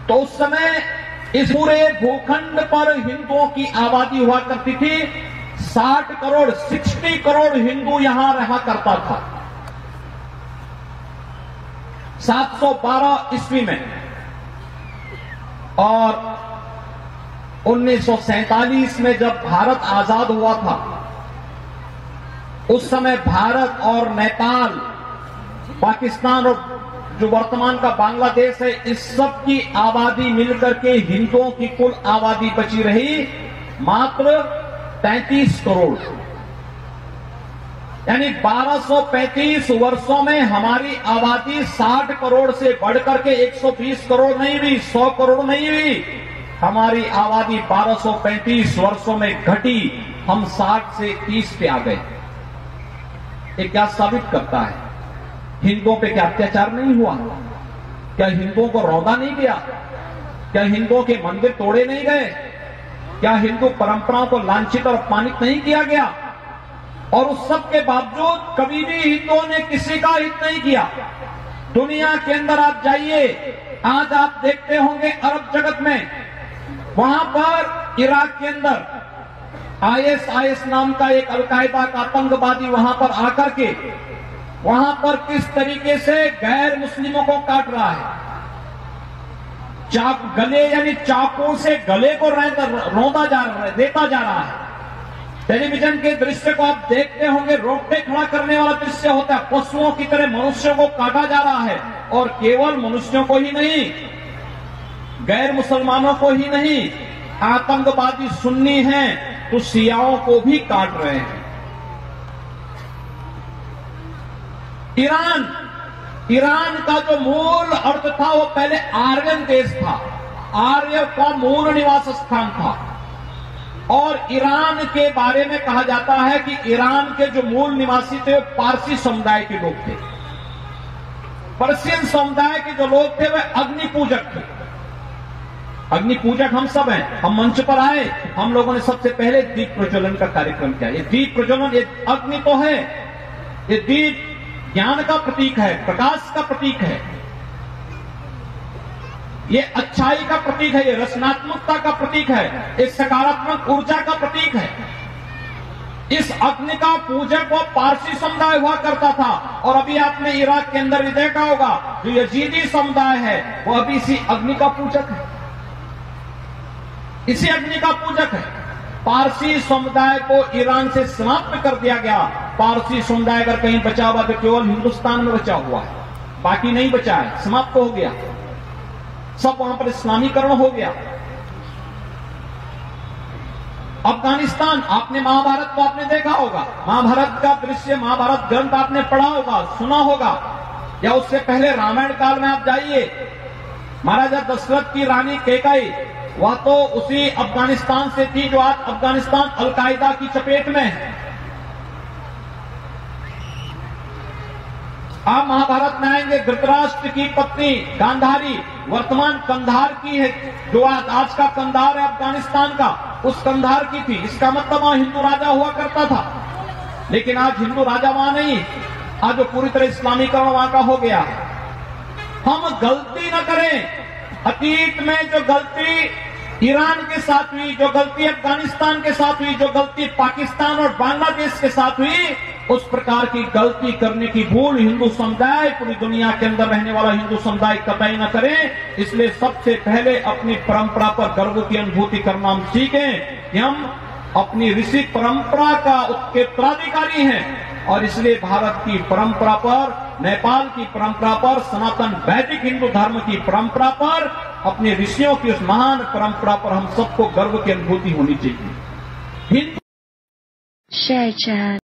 तो उस समय इस पूरे भूखंड पर हिंदुओं की आबादी हुआ करती थी। 60 करोड़ 60 करोड़ हिंदू यहां रहा करता था 712 ईस्वी में। और 1947 में जब भारत आजाद हुआ था, उस समय भारत और नेपाल, पाकिस्तान और जो वर्तमान का बांग्लादेश है, इस सब की आबादी मिलकर के हिंदुओं की कुल आबादी बची रही मात्र 33 करोड़। यानी 1235 वर्षों में हमारी आबादी 60 करोड़ से बढ़कर के 120 करोड़ नहीं हुई, 100 करोड़ नहीं हुई। हमारी आबादी 1235 वर्षों में घटी, हम 60 से 30 पे आ गए। ये क्या साबित करता है? हिंदुओं पे क्या अत्याचार नहीं हुआ? क्या हिंदुओं को रौंदा नहीं गया? क्या हिंदुओं के मंदिर तोड़े नहीं गए? क्या हिंदू परंपराओं को लांछित और अपमानित नहीं किया गया? और उस सब के बावजूद कभी भी हिंदुओं ने किसी का हित नहीं किया। दुनिया के अंदर आप जाइए, आज आप देखते होंगे अरब जगत में, वहां पर इराक के अंदर आईएस नाम का एक अलकायदा का आतंकवादी वहां पर आकर के वहां पर किस तरीके से गैर मुस्लिमों को काट रहा है। गले यानी चाकू से गले को देता जा रहा है। टेलीविजन के दृश्य को आप देखते होंगे, रोकटे खड़ा करने वाला दृश्य होता है। पशुओं की तरह मनुष्यों को काटा जा रहा है, और केवल मनुष्यों को ही नहीं, गैर मुसलमानों को ही नहीं, आतंकवादी सुन्नी हैं तो शियाओं को भी काट रहे हैं। ईरान का जो मूल अर्थ था वो पहले आर्यन देश था, आर्य का मूल निवास स्थान था। और ईरान के बारे में कहा जाता है कि ईरान के जो मूल निवासी थे वो पारसी समुदाय के लोग थे। पर्शियन समुदाय के जो लोग थे वे अग्नि पूजक थे। अग्नि पूजक हम सब हैं। हम मंच पर आए, हम लोगों ने सबसे पहले दीप प्रज्वलन का कार्यक्रम किया। ये दीप प्रज्वलन, ये अग्नि तो है, ये दीप ज्ञान का प्रतीक है, प्रकाश का प्रतीक है, ये अच्छाई का प्रतीक है, ये रचनात्मकता का प्रतीक है, ये सकारात्मक ऊर्जा का प्रतीक है। इस अग्नि का पूजक वो पारसी समुदाय हुआ करता था। और अभी आपने इराक के अंदर भी देखा होगा, जो यजीदी समुदाय है वो अभी इसी अग्नि का पूजक है, इसी अग्नि का पूजक है। पारसी समुदाय को ईरान से समाप्त कर दिया गया। पारसी समुदाय अगर कहीं बचा हुआ तो केवल हिंदुस्तान में बचा हुआ है, बाकी नहीं बचा है, समाप्त हो गया। सब वहां पर इस्लामीकरण हो गया। अफगानिस्तान, आपने महाभारत को आपने देखा होगा, महाभारत का दृश्य, महाभारत ग्रंथ आपने पढ़ा होगा, सुना होगा, या उससे पहले रामायण काल में आप जाइए, महाराजा दशरथ की रानी कैकेयी वह तो उसी अफगानिस्तान से थी जो आज अफगानिस्तान अलकायदा की चपेट में है। आप महाभारत में आएंगे, धृतराष्ट्र की पत्नी गांधारी वर्तमान कंधार की है, जो आज का कंधार है अफगानिस्तान का, उस कंधार की थी। इसका मतलब वहां हिंदू राजा हुआ करता था। लेकिन आज हिंदू राजा वहां नहीं, आज जो पूरी तरह इस्लामीकरण वहां का हो गया। हम गलती न करें। अतीत में जो गलती ईरान के साथ हुई, जो गलती अफगानिस्तान के साथ हुई, जो गलती पाकिस्तान और बांग्लादेश के साथ हुई, उस प्रकार की गलती करने की भूल हिंदू समुदाय, पूरी दुनिया के अंदर रहने वाला हिंदू समुदाय कतई न करे। इसलिए सबसे पहले अपनी परंपरा पर गर्व की अनुभूति करना हम सीखें कि हम अपनी ऋषि परंपरा का उत्तराधिकारी हैं। और इसलिए भारत की परंपरा पर, नेपाल की परंपरा पर, सनातन वैदिक हिंदू धर्म की परंपरा पर, अपने ऋषियों की उस महान परंपरा पर हम सबको गर्व की अनुभूति होनी चाहिए।